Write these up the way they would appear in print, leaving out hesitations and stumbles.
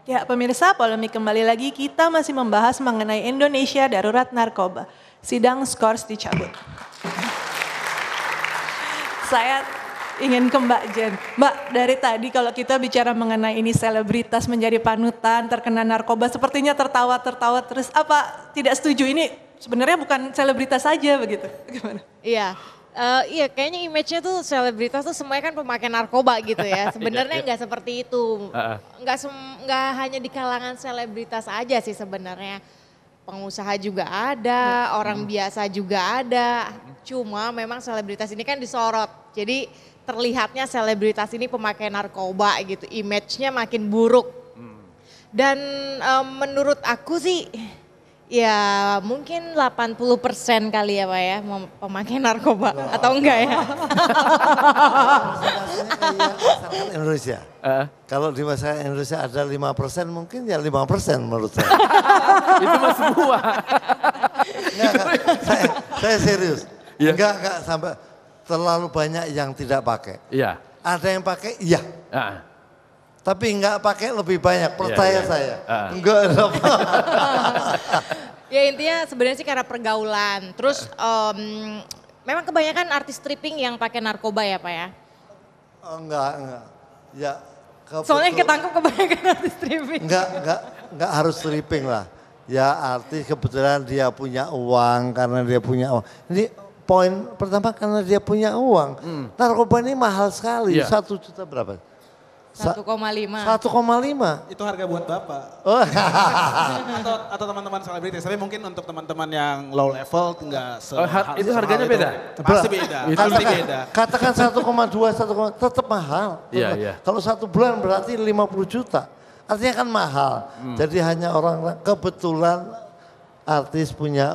Ya, pemirsa, polemik kembali lagi. Kita masih membahas mengenai Indonesia darurat narkoba. Sidang skors dicabut. Saya ingin ke Mbak Jen. Mbak, dari tadi kalau kita bicara mengenai ini selebritas menjadi panutan, terkena narkoba, sepertinya tertawa-tertawa terus. Apa tidak setuju? Ini sebenarnya bukan selebritas saja begitu. Gimana? Iya. Iya, kayaknya image-nya tuh selebritas tuh semuanya kan pemakai narkoba gitu ya. Sebenarnya nggak seperti itu. Nggak hanya di kalangan selebritas aja sih sebenarnya. Pengusaha juga ada, orang biasa juga ada. Cuma memang selebritas ini kan disorot. Jadi terlihatnya selebritas ini pemakai narkoba gitu. Image-nya makin buruk. Dan menurut aku sih ya mungkin 80% kali ya Pak ya pemakai narkoba atau enggak ya? Masyarakat Indonesia. Kalau di masyarakat Indonesia ada 5% mungkin ya 5% menurut saya. Itu mah semua. Enggak, saya serius. Ya. Enggak sampai terlalu banyak yang tidak pakai. Iya. Ada yang pakai, iya. Tapi enggak pakai lebih banyak, percaya saya. Enggak ada apa. Ya intinya sebenarnya sih karena pergaulan. Terus memang kebanyakan artis stripping yang pakai narkoba ya Pak ya? Enggak. Ya, soalnya ketangkep kebanyakan artis stripping. Enggak harus stripping lah. Ya artis kebetulan dia punya uang, karena dia punya uang. Ini poin pertama karena dia punya uang. Narkoba ini mahal sekali, 1 juta berapa? 1,5. 1,5. Itu harga buat Bapak. Oh. atau teman-teman selebritis. Tapi mungkin untuk teman-teman yang low level enggak itu harganya beda? Pasti beda. Pasti beda. Katakan 1,2, 1, tetap mahal. Iya. Kalau 1 bulan berarti 50 juta. Artinya kan mahal. Jadi hanya orang kebetulan artis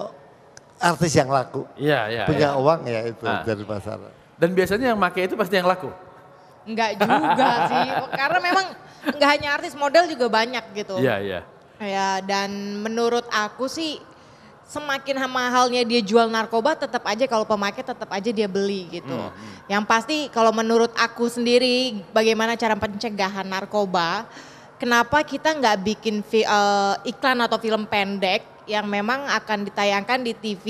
yang laku. Iya. Punya uang ya itu dari pasaran. Dan biasanya yang pakai itu pasti yang laku? Enggak juga sih, karena memang enggak hanya artis, model juga banyak gitu. Iya. Ya, dan menurut aku sih semakin mahalnya dia jual narkoba tetap aja kalau pemakai tetap aja dia beli gitu. Yang pasti kalau menurut aku sendiri bagaimana cara pencegahan narkoba, kenapa kita nggak bikin iklan atau film pendek yang memang akan ditayangkan di TV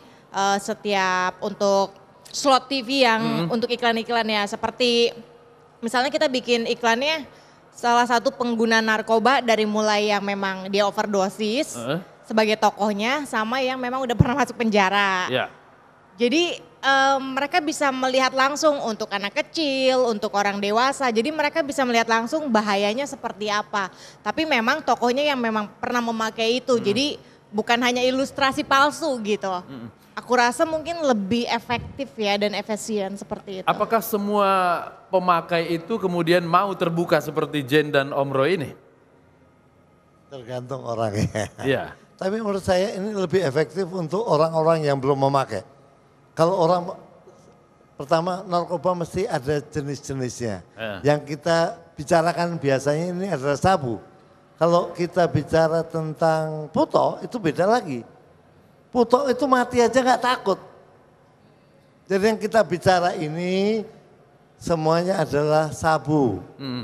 setiap untuk slot TV yang untuk iklan-iklannya seperti misalnya kita bikin iklannya salah satu pengguna narkoba dari mulai yang memang dia overdosis sebagai tokohnya sama yang memang udah pernah masuk penjara. Iya. Jadi mereka bisa melihat langsung untuk anak kecil, untuk orang dewasa. Jadi mereka bisa melihat langsung bahayanya seperti apa. Tapi memang tokohnya yang memang pernah memakai itu. Jadi bukan hanya ilustrasi palsu gitu. Aku rasa mungkin lebih efektif ya dan efisien seperti itu. Apakah semua pemakai itu kemudian mau terbuka seperti Jen dan Om Roy ini? Tergantung orangnya. Iya. Tapi menurut saya ini lebih efektif untuk orang-orang yang belum memakai. Kalau orang, pertama narkoba mesti ada jenis-jenisnya. Yang kita bicarakan biasanya ini adalah sabu. Kalau kita bicara tentang puto itu beda lagi. Puto itu mati aja nggak takut. Jadi yang kita bicara ini semuanya adalah sabu.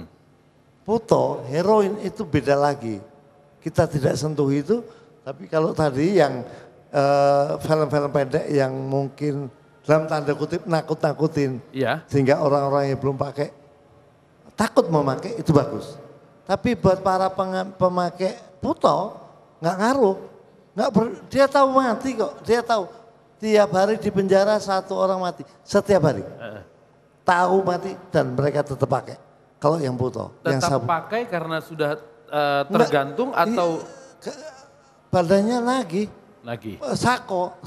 Puto, heroin itu beda lagi. Kita tidak sentuh itu, tapi kalau tadi yang film-film pendek yang mungkin dalam tanda kutip nakut-nakutin. Sehingga orang-orang yang belum pakai takut memakai itu bagus. Tapi buat para pemakai puto nggak ngaruh. Dia tahu mati kok, dia tahu tiap hari di penjara 1 orang mati, setiap hari. Tahu mati dan mereka tetap pakai. Kalau yang puto, yang tetap sabu. pakai karena sudah tergantung atau badannya lagi. Sako.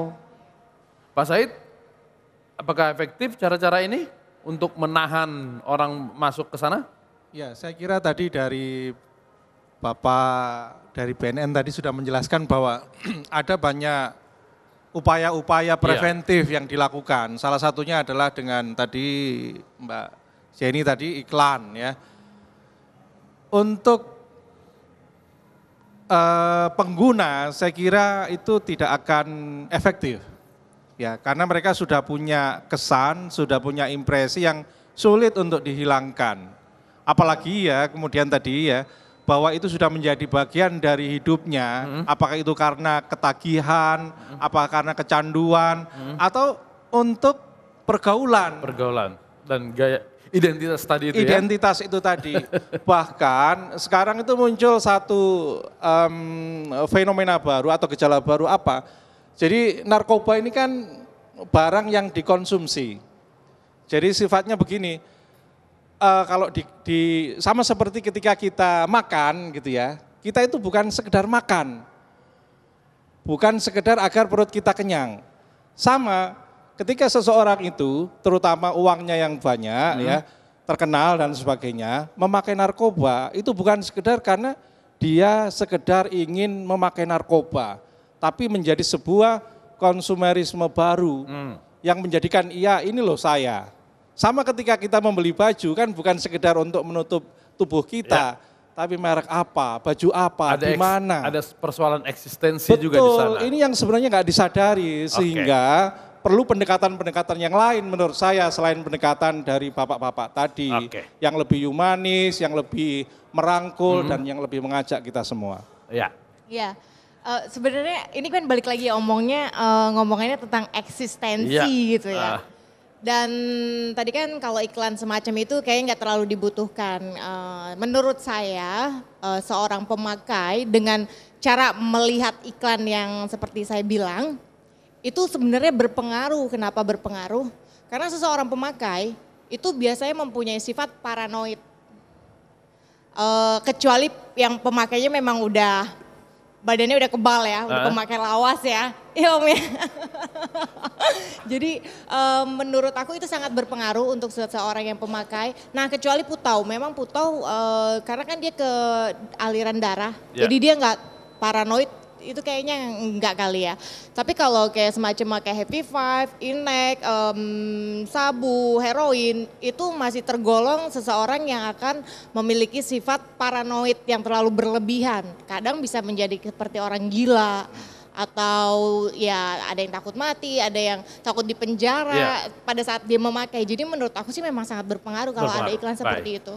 Pak Said, apakah efektif cara-cara ini untuk menahan orang masuk ke sana? Ya, saya kira tadi dari Bapak dari BNN tadi sudah menjelaskan bahwa ada banyak upaya-upaya preventif yang dilakukan. Salah satunya adalah dengan tadi Mbak Jenny tadi iklan ya. Untuk pengguna saya kira itu tidak akan efektif. Ya, karena mereka sudah punya kesan, sudah punya impresi yang sulit untuk dihilangkan. Apalagi ya kemudian tadi ya bahwa itu sudah menjadi bagian dari hidupnya, apakah itu karena ketagihan, apakah karena kecanduan, atau untuk pergaulan. Pergaulan dan gaya identitas tadi itu Identitas itu tadi. Bahkan sekarang itu muncul satu fenomena baru atau gejala baru apa. Jadi narkoba ini kan barang yang dikonsumsi. Jadi sifatnya begini, kalau sama seperti ketika kita makan gitu ya, kita itu bukan sekedar makan, bukan sekedar agar perut kita kenyang. Sama ketika seseorang itu, terutama uangnya yang banyak ya, terkenal dan sebagainya, memakai narkoba itu bukan sekedar karena dia sekedar ingin memakai narkoba, tapi menjadi sebuah konsumerisme baru yang menjadikan ini loh saya. Sama ketika kita membeli baju kan bukan sekedar untuk menutup tubuh kita, tapi merek apa, baju apa, di mana. Ada persoalan eksistensi juga di sana. Betul, ini yang sebenarnya nggak disadari sehingga perlu pendekatan-pendekatan yang lain menurut saya selain pendekatan dari bapak-bapak tadi yang lebih humanis, yang lebih merangkul dan yang lebih mengajak kita semua. Ya. Ya, sebenarnya ini kan balik lagi ngomongannya tentang eksistensi gitu ya. Dan tadi kan kalau iklan semacam itu kayaknya nggak terlalu dibutuhkan. Menurut saya seorang pemakai dengan cara melihat iklan yang seperti saya bilang, itu sebenarnya berpengaruh. Kenapa berpengaruh? Karena seseorang pemakai itu biasanya mempunyai sifat paranoid. Kecuali yang pemakainya memang badannya udah kebal ya, udah pemakai lawas ya. Iya Om ya. Jadi menurut aku itu sangat berpengaruh untuk seseorang yang pemakai. Nah kecuali Putau, memang Putau karena kan dia ke aliran darah, jadi dia nggak paranoid. Itu kayaknya enggak kali ya. Tapi kalau kayak semacam kayak Happy Five, Inek, sabu, heroin, itu masih tergolong seseorang yang akan memiliki sifat paranoid yang terlalu berlebihan. Kadang bisa menjadi seperti orang gila, atau ya ada yang takut mati, ada yang takut di penjara pada saat dia memakai. Jadi menurut aku sih memang sangat berpengaruh kalau ada iklan seperti itu.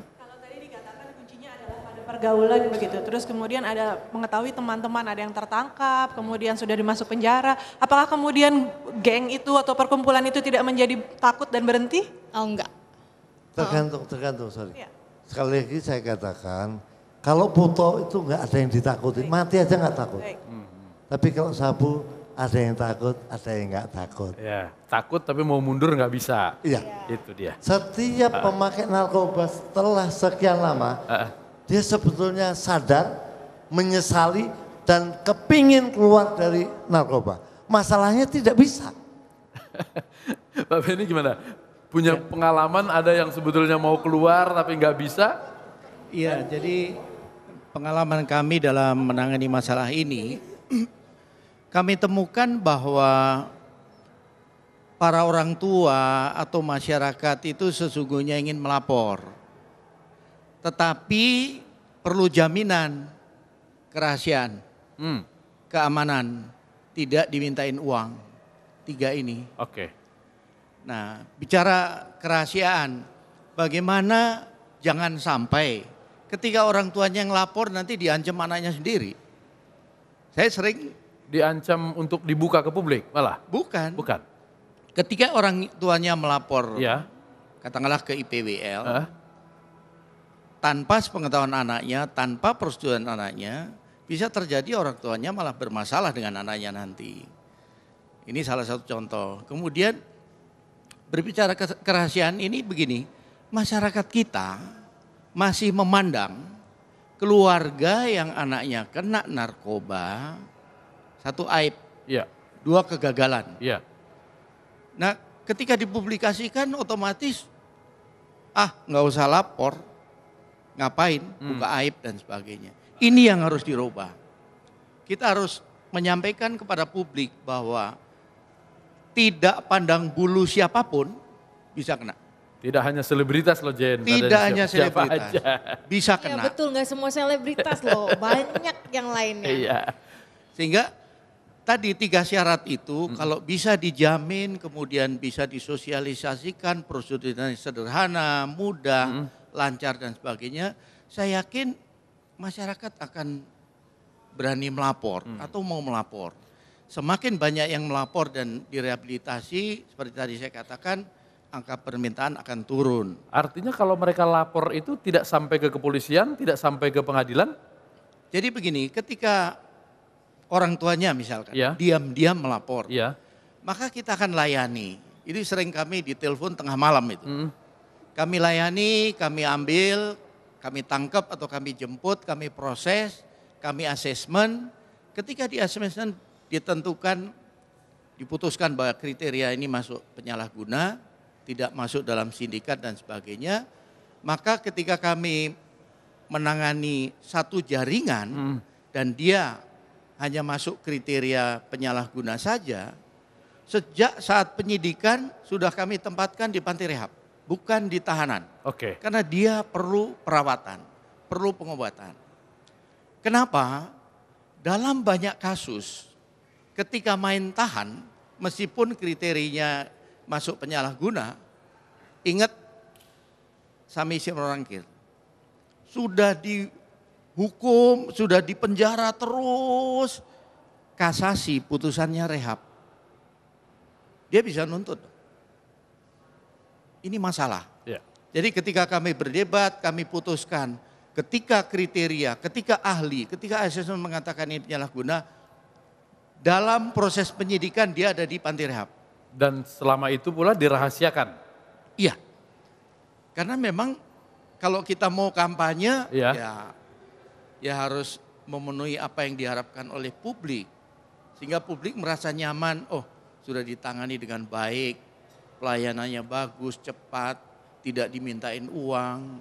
Pergaulan begitu, terus kemudian ada mengetahui teman-teman ada yang tertangkap, kemudian sudah dimasuk penjara. Apakah kemudian geng itu atau perkumpulan itu tidak menjadi takut dan berhenti? Oh enggak. Tergantung, sorry. Sekali lagi saya katakan, kalau Puto itu enggak ada yang ditakuti, mati aja enggak takut. Tapi kalau sabu ada yang takut, ada yang enggak takut. Ya, takut tapi mau mundur enggak bisa. Iya. Itu dia. Setiap pemakai narkoba setelah sekian lama, dia sebetulnya sadar, menyesali, dan kepingin keluar dari narkoba. Masalahnya tidak bisa. Pak Benny gimana? Punya pengalaman ada yang sebetulnya mau keluar tapi nggak bisa? Iya, jadi pengalaman kami dalam menangani masalah ini, kami temukan bahwa para orang tua atau masyarakat itu sesungguhnya ingin melapor. Tetapi perlu jaminan kerahasiaan, keamanan, tidak dimintain uang. 3 ini. Nah, bicara kerahasiaan, bagaimana jangan sampai ketika orang tuanya ngelapor nanti diancam anaknya sendiri. Saya sering diancam untuk dibuka ke publik malah? Bukan. Ketika orang tuanya melapor, katakanlah ke IPWL, tanpa sepengetahuan anaknya, tanpa persetujuan anaknya, bisa terjadi orang tuanya malah bermasalah dengan anaknya nanti. Ini salah satu contoh. Kemudian berbicara kerahasiaan ini begini, masyarakat kita masih memandang keluarga yang anaknya kena narkoba, 1 aib, 2 kegagalan. Nah ketika dipublikasikan otomatis, nggak usah lapor. Ngapain, buka aib dan sebagainya. Ini yang harus dirubah. Kita harus menyampaikan kepada publik bahwa tidak pandang bulu siapapun bisa kena. Tidak hanya selebritas loh Jen. Tidak hanya selebritas, bisa kena. Iya betul, gak semua selebritas loh, banyak yang lainnya. Sehingga tadi 3 syarat itu kalau bisa dijamin, kemudian bisa disosialisasikan, prosedurnya sederhana, mudah, lancar dan sebagainya, saya yakin masyarakat akan berani melapor atau mau melapor. Semakin banyak yang melapor dan direhabilitasi, seperti tadi saya katakan, angka permintaan akan turun. Artinya kalau mereka lapor itu tidak sampai ke kepolisian, tidak sampai ke pengadilan? Jadi begini, ketika orang tuanya misalkan Ya. diam-diam melapor, Iya. maka kita akan layani. Ini sering kami ditelepon tengah malam itu. Kami layani, kami ambil, kami tangkap atau kami jemput, kami proses, kami asesmen. Ketika di asesmen ditentukan, diputuskan bahwa kriteria ini masuk penyalahguna, tidak masuk dalam sindikat dan sebagainya, maka ketika kami menangani satu jaringan dan dia hanya masuk kriteria penyalahguna saja, sejak saat penyidikan sudah kami tempatkan di panti rehab, bukan di tahanan. Oke. Karena dia perlu perawatan, perlu pengobatan. Kenapa? Dalam banyak kasus, ketika main tahan, meskipun kriterianya masuk penyalahguna, ingat sami simrangkir, sudah dihukum, sudah dipenjara terus, kasasi putusannya rehab. Dia bisa nuntut. Ini masalah. Ya. Jadi ketika kami berdebat, kami putuskan, ketika kriteria, ketika ahli, ketika asesmen mengatakan ini penyalahguna, dalam proses penyidikan dia ada di panti rehab. Dan selama itu pula dirahasiakan? Iya. Karena memang kalau kita mau kampanye, ya harus memenuhi apa yang diharapkan oleh publik. Sehingga publik merasa nyaman, oh sudah ditangani dengan baik, pelayanannya bagus, cepat, tidak dimintain uang.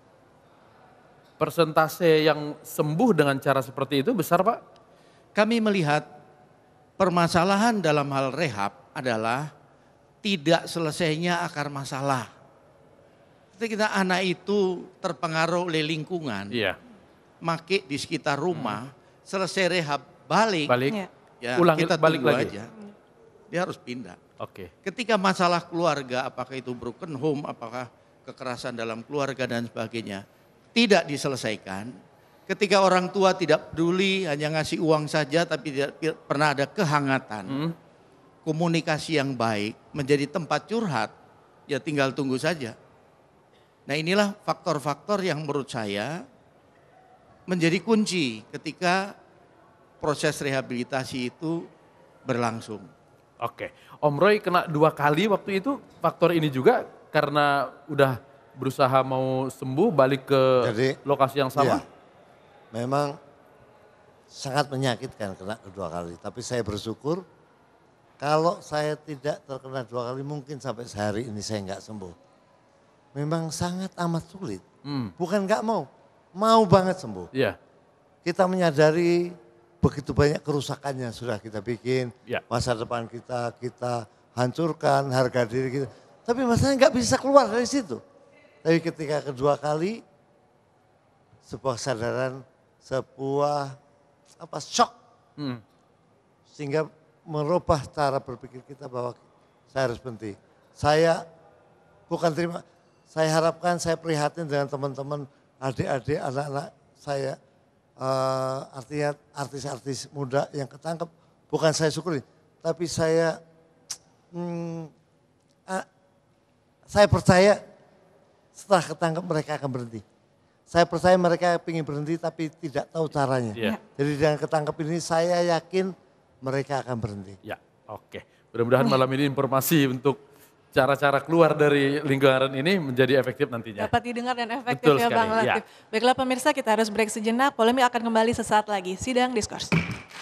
Persentase yang sembuh dengan cara seperti itu besar, Pak? Kami melihat permasalahan dalam hal rehab adalah tidak selesainya akar masalah. Ketika anak itu terpengaruh oleh lingkungan, make di sekitar rumah, selesai rehab balik. Ya, kita balik tunggu lagi. aja. Dia harus pindah. Oke. Ketika masalah keluarga, apakah itu broken home, apakah kekerasan dalam keluarga dan sebagainya, tidak diselesaikan. Ketika orang tua tidak peduli, hanya ngasih uang saja tapi tidak pernah ada kehangatan. Komunikasi yang baik, menjadi tempat curhat, ya tinggal tunggu saja. Nah inilah faktor-faktor yang menurut saya menjadi kunci ketika proses rehabilitasi itu berlangsung. Oke, Om Roy kena 2 kali waktu itu, faktor ini juga karena udah berusaha mau sembuh balik ke lokasi yang sama? Iya, memang sangat menyakitkan kena kedua kali, tapi saya bersyukur kalau saya tidak terkena 2 kali mungkin sampai sehari ini saya nggak sembuh. Memang sangat amat sulit, bukan nggak mau banget sembuh. Iya. Kita menyadari begitu banyak kerusakan yang sudah kita bikin, masa depan kita hancurkan, harga diri kita. Tapi masalahnya nggak bisa keluar dari situ. Tapi ketika kedua kali, sebuah kesadaran, sebuah shock, sehingga merubah cara berpikir kita bahwa saya harus berhenti. Saya bukan terima, saya harapkan, saya prihatin dengan teman-teman, adik-adik, anak-anak saya, artinya artis-artis muda yang ketangkep, bukan saya syukuri, tapi saya percaya setelah ketangkep mereka akan berhenti. Saya percaya mereka ingin berhenti tapi tidak tahu caranya. Jadi dengan ketangkep ini saya yakin mereka akan berhenti. Ya, oke. Mudah-mudahan malam ini informasi untuk cara-cara keluar dari lingkaran ini menjadi efektif nantinya. Dapat didengar dan efektif. Betul ya sekali, Bang Latif. Baiklah pemirsa, kita harus break sejenak. Polemik akan kembali sesaat lagi. Sidang Diskurs.